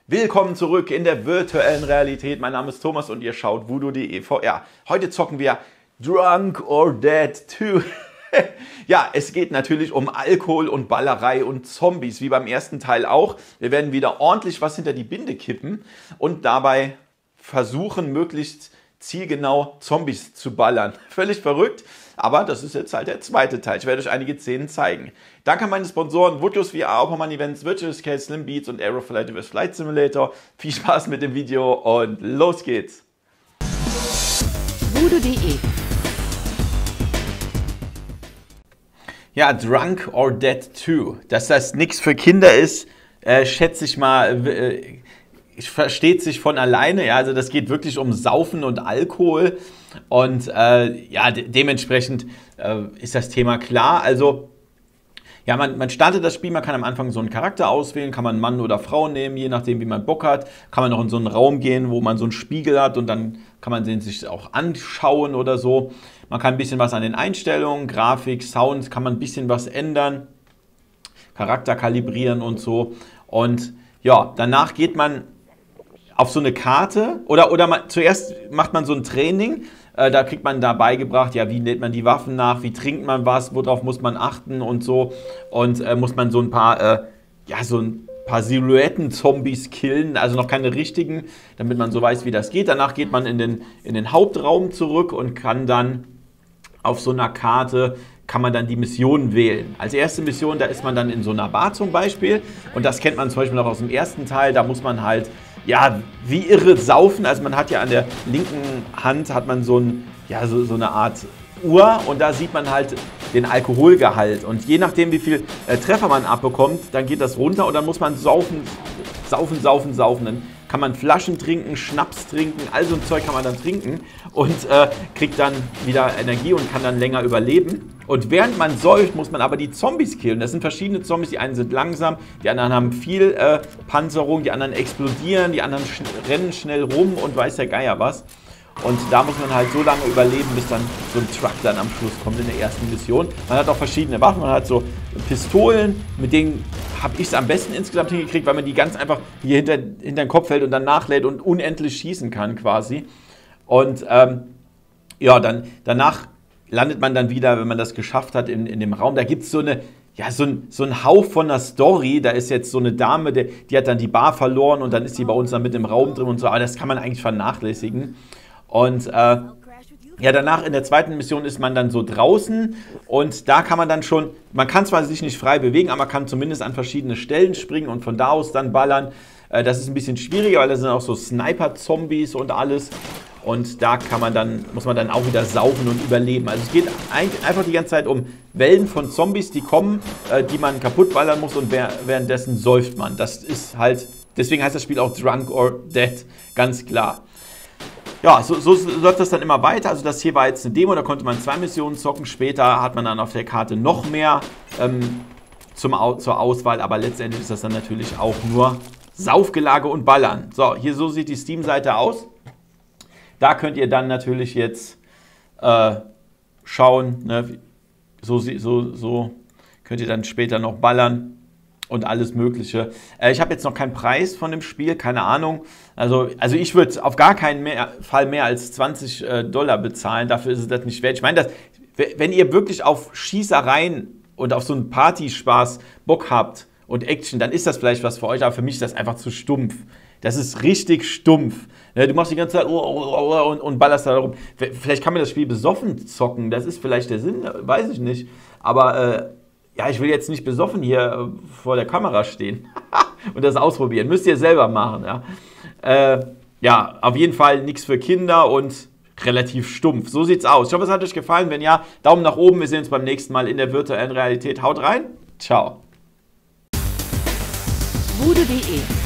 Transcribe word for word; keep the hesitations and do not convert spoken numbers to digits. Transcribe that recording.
Willkommen zurück in der virtuellen Realität. Mein Name ist Thomas und ihr schaut voodoo punkt de V R. Heute zocken wir Drunk or Dead zwei. Ja, es geht natürlich um Alkohol und Ballerei und Zombies, wie beim ersten Teil auch. Wir werden wieder ordentlich was hinter die Binde kippen und dabei versuchen, möglichst zielgenau Zombies zu ballern. Völlig verrückt, aber das ist jetzt halt der zweite Teil. Ich werde euch einige Szenen zeigen. Danke an meine Sponsoren Voodoo V R, Opperman Events, Virtual Scale, Slim Beats und Aeroflight über Flight Simulator. Viel Spaß mit dem Video und los geht's! voodoo punkt de Ja, Drunk or Dead zwei. Dass das nichts für Kinder ist, äh, schätze ich mal, äh, versteht sich von alleine. Ja, also das geht wirklich um Saufen und Alkohol. Und äh, ja, de dementsprechend äh, ist das Thema klar. Also, ja, man, man startet das Spiel, man kann am Anfang so einen Charakter auswählen, kann man Mann oder Frau nehmen, je nachdem, wie man Bock hat. Kann man noch in so einen Raum gehen, wo man so einen Spiegel hat und dann kann man den sich auch anschauen oder so. Man kann ein bisschen was an den Einstellungen, Grafik, Sound, kann man ein bisschen was ändern, Charakter kalibrieren und so. Und ja, danach geht man auf so eine Karte oder, oder man, zuerst macht man so ein Training. Äh, da kriegt man da beigebracht, ja, wie lädt man die Waffen nach, wie trinkt man was, worauf muss man achten und so. Und äh, muss man so ein paar, äh, ja, so ein paar Silhouetten-Zombies killen, also noch keine richtigen, damit man so weiß, wie das geht. Danach geht man in den, in den Hauptraum zurück und kann dann auf so einer Karte, kann man dann die Missionen wählen. Als erste Mission, da ist man dann in so einer Bar zum Beispiel. Und das kennt man zum Beispiel noch aus dem ersten Teil, da muss man halt, ja, wie irre saufen. Also man hat ja an der linken Hand hat man so, ein, ja, so, so eine Art Uhr und da sieht man halt den Alkoholgehalt. Und je nachdem, wie viel äh, Treffer man abbekommt, dann geht das runter und dann muss man saufen, saufen, saufen, saufen. Dann kann man Flaschen trinken, Schnaps trinken, all so ein Zeug kann man dann trinken und äh, kriegt dann wieder Energie und kann dann länger überleben. Und während man säuft, muss man aber die Zombies killen. Das sind verschiedene Zombies, die einen sind langsam, die anderen haben viel äh, Panzerung, die anderen explodieren, die anderen sch rennen schnell rum und weiß der Geier was. Und da muss man halt so lange überleben, bis dann so ein Truck dann am Schluss kommt in der ersten Mission. Man hat auch verschiedene Waffen, man hat so Pistolen, mit denen habe ich es am besten insgesamt hingekriegt, weil man die ganz einfach hier hinter, hinter den Kopf hält und dann nachlädt und unendlich schießen kann quasi. Und ähm, ja, dann danach landet man dann wieder, wenn man das geschafft hat, in, in dem Raum. Da gibt es so eine, ja, so ein, so ein Hauch von einer Story. Da ist jetzt so eine Dame, die, die hat dann die Bar verloren und dann ist sie bei uns dann mit im Raum drin und so. Aber das kann man eigentlich vernachlässigen. Und äh, ja, danach in der zweiten Mission ist man dann so draußen und da kann man dann schon, man kann zwar sich nicht frei bewegen, aber man kann zumindest an verschiedene Stellen springen und von da aus dann ballern. Äh, das ist ein bisschen schwieriger, weil da sind auch so Sniper-Zombies und alles. Und da kann man dann, muss man dann auch wieder saufen und überleben. Also es geht einfach die ganze Zeit um Wellen von Zombies, die kommen, äh, die man kaputt ballern muss und währenddessen säuft man. Das ist halt, deswegen heißt das Spiel auch Drunk or Dead, ganz klar. Ja, so, so läuft das dann immer weiter. Also das hier war jetzt eine Demo, da konnte man zwei Missionen zocken. Später hat man dann auf der Karte noch mehr ähm, zum, zur Auswahl, aber letztendlich ist das dann natürlich auch nur Saufgelage und Ballern. So, hier so sieht die Steam-Seite aus. Da könnt ihr dann natürlich jetzt äh, schauen, ne, so, so, so könnt ihr dann später noch ballern und alles Mögliche. Äh, ich habe jetzt noch keinen Preis von dem Spiel, keine Ahnung. Also, also ich würde auf gar keinen mehr, Fall mehr als zwanzig äh, Dollar bezahlen, dafür ist es das nicht wert. Ich meine, wenn ihr wirklich auf Schießereien und auf so einen Partyspaß Bock habt und Action, dann ist das vielleicht was für euch, aber für mich ist das einfach zu stumpf. Das ist richtig stumpf. Du machst die ganze Zeit und, und ballerst da rum. Vielleicht kann man das Spiel besoffen zocken, das ist vielleicht der Sinn, weiß ich nicht. Aber äh, ja, ich will jetzt nicht besoffen hier äh, vor der Kamera stehen und das ausprobieren. Müsst ihr selber machen. Ja, äh, ja, auf jeden Fall nichts für Kinder und relativ stumpf. So sieht's aus. Ich hoffe, es hat euch gefallen. Wenn ja, Daumen nach oben. Wir sehen uns beim nächsten Mal in der virtuellen Realität. Haut rein. Ciao. voodoo punkt de